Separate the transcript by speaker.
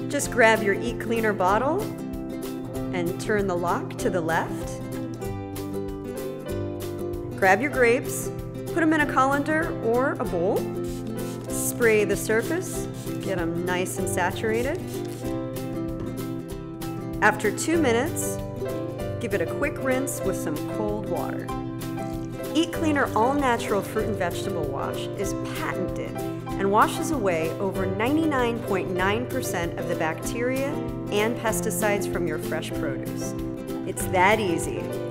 Speaker 1: Just grab your EatCleaner bottle and turn the lock to the left. Grab your grapes, put them in a colander or a bowl. Spray the surface, get them nice and saturated. After 2 minutes, give it a quick rinse with some cold water. EatCleaner all-natural fruit and vegetable wash is patented and washes away over 99.9% of the bacteria and pesticides from your fresh produce. It's that easy.